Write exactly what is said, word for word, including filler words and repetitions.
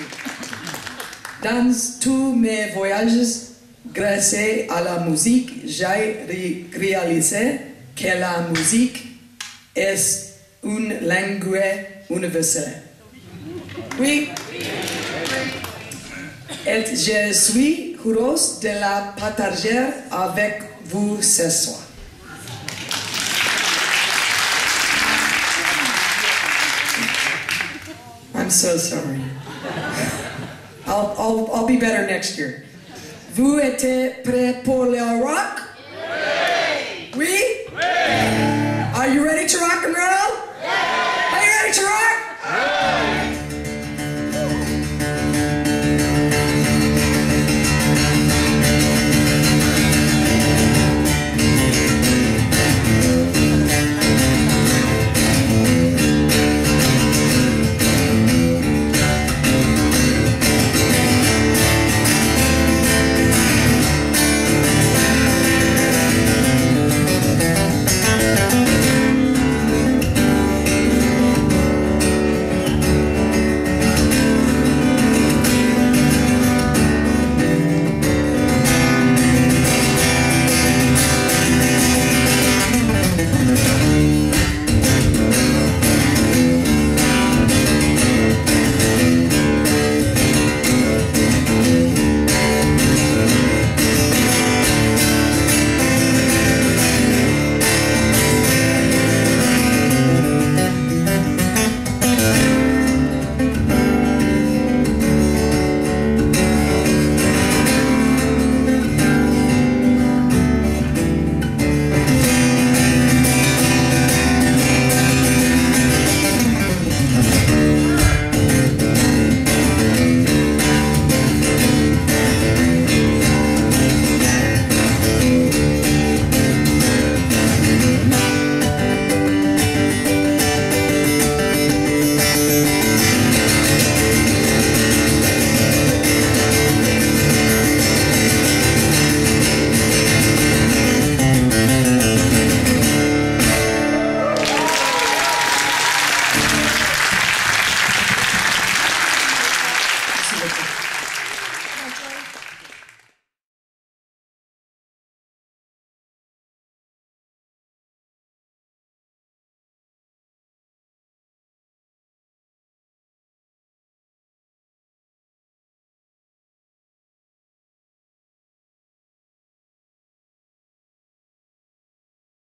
Dans tous mes voyages, grâce à la musique, j'ai ré réalisé que la musique est une langue universelle. Oui. Et je suis heureuse de la partager avec vous ce soir. I'm so sorry. I'll, I'll, I'll be better next year. Vous êtes prêts pour le rock?